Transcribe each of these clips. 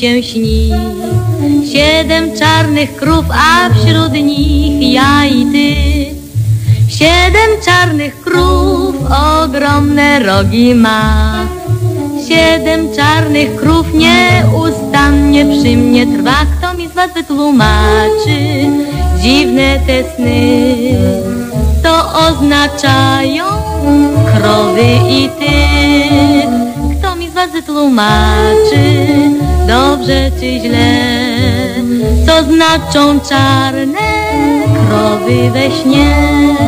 się śni. 7 czarnych krów, a wśród nich ja i ty. 7 czarnych krów, ogromne rogi ma. 7 czarnych krów nieustannie przy mnie trwa. Kto mi z was wytłumaczy dziwne te sny? To oznaczają krowy i ty. Kto mi z was wytłumaczy dobrze czy źle? Co znaczą czarne krowy we śnie?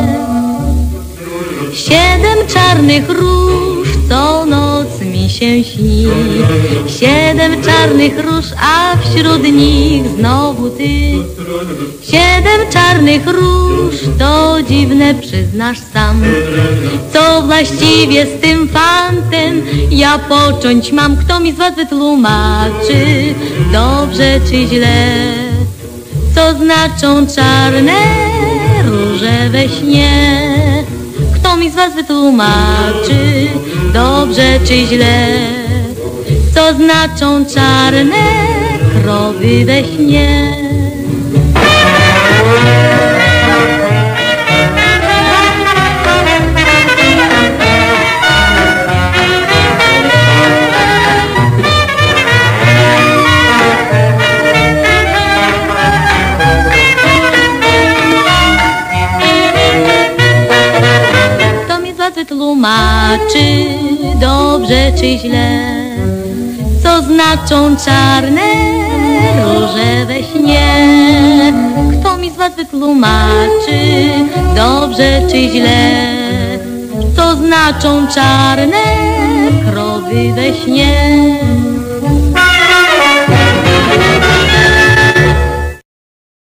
7 czarnych róż co noc mi się śni. 7 czarnych róż, a wśród nich znowu ty. 7 czarnych róż, to dziwne przyznasz sam. Co właściwie z tym fantem ja począć mam? Kto mi z was wytłumaczy dobrze czy źle? Co znaczą czarne róże we śnie? Kto mi z was wytłumaczy dobrze czy źle? Co znaczą czarne krowy we śnie? Wytłumaczy dobrze czy źle? Co znaczą czarne róże we śnie? Kto mi z was wytłumaczy dobrze czy źle? Co znaczą czarne krowy we śnie?